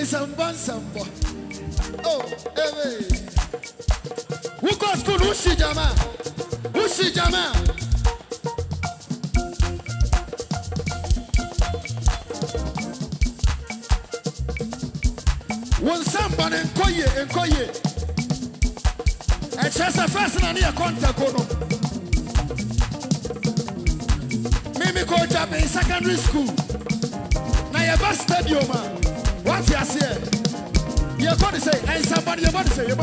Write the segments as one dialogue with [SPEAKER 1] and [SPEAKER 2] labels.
[SPEAKER 1] Sambo. Oh, hey. Who goes to Ushi Jama? Ushi Jama. One somebody enkoye. And just a first and a contact. Mimi coach up in secondary school. Now your bus stadium. What you say? You're going to say, and somebody you're going to say.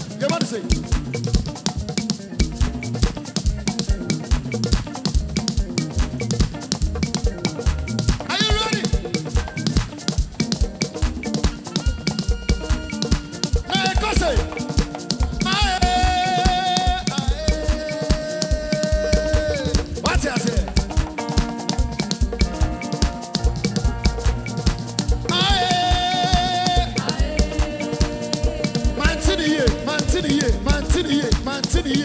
[SPEAKER 1] Are you ready? Now go say, what you say? Mantini.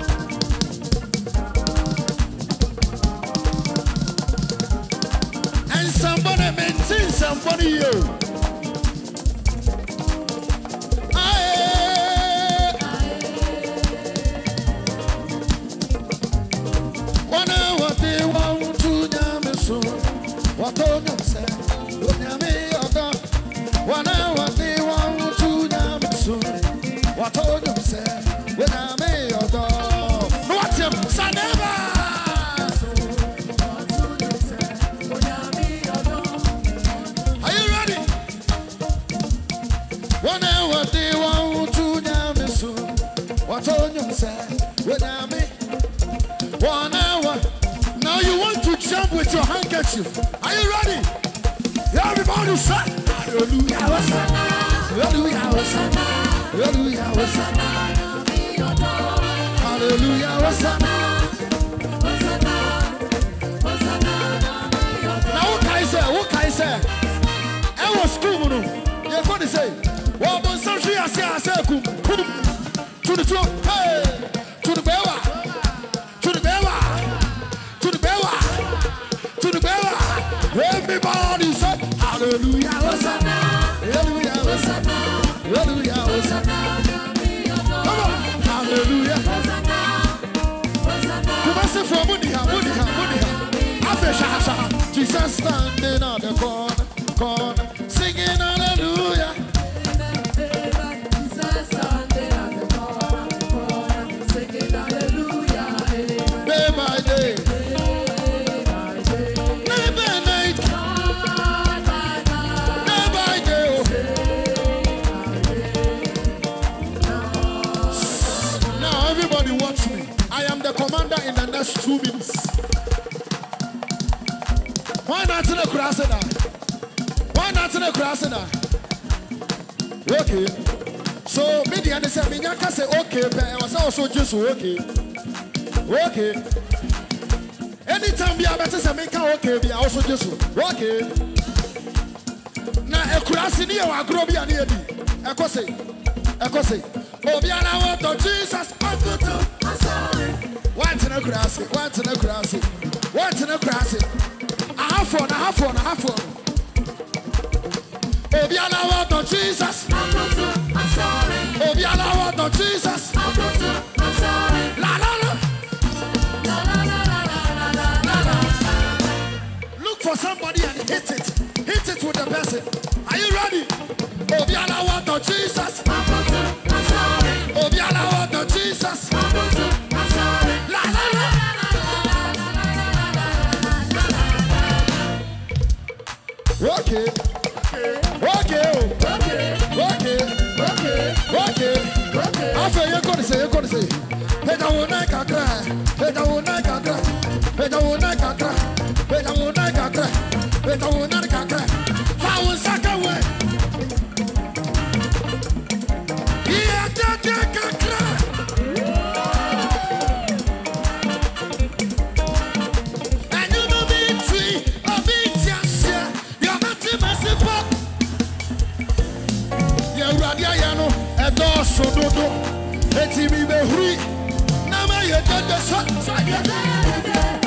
[SPEAKER 1] And somebody maintain somebody you. What they want to damn so. What all them say? What they want to damn so. What all them say? When I may or no, what's him? Saneva! Are you ready? 1 hour, they want to damn so. What all you say? When I may 1 hour. Now you want to jump with your handkerchief. Are you ready? Everybody say, Hallelujah, Hosanna. Hallelujah, Hosanna. Hallelujah, Hosanna. Hallelujah, Hosanna. Now what can I say? I was cool. You're going to say, well, but some tree I say, to the throne, hey, to the bearer, to the bearer, to the bearer, to the bearer. Everybody say, Hallelujah, Hosanna. Hallelujah, Hosanna. Hallelujah, Hosanna. Come on, Hallelujah. Kumasi for Mudiha. Jesus standing on the corner, singing Hallelujah. Jesus standing on the corner, singing Hallelujah. Day by day, night by night, day by day. Now everybody watch me. I am the commander in the next 2 minutes. Why not in the cross now? Why not in the cross now? Okay. So, media they say, I say okay, but I was also just okay. Okay. Anytime we are better, say, okay, we are also just okay. Now, a cross in here, I grow be an ear. I say, oh, be an hour to Jesus. I'm sorry. What's in the grass? What's in the grass? What's in the grass? I have one. Oh, be an hour to Jesus. I'm sorry. Oh, be an hour to Jesus. I'm sorry. La la la. Look for somebody and hit it. Hit it with the person. Are you ready? Oh, be an hour to Jesus. I'm sorry. Oh, be an hour to Jesus. I'm sorry. La la la. Okay. After you're going to say, hey, I will not cry. Hey, I will not cry. Hey, I will not cry. Hey, I will not cry. Hey, I will not cry. I will suck away. Yeah, and you know me tree, a big chance. You're not the massive pop. You're Radiano, a door so do. Let me be free. Now, my head, the sun,